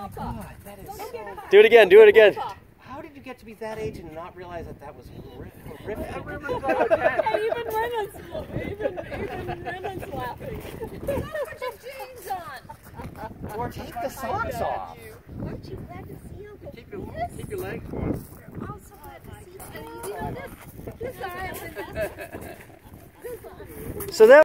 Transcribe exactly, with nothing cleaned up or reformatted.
God, that is so... Do it again, do it again. How did you get to be that age and not realize that that was horrific? And even Rena's, even, even Rena's laughing. Put your jeans on. Or take the socks off. Aren't you glad to see Uncle Keep your, Chris? keep your legs warm. We're all so glad to see you. And you know this, this island, this island. So that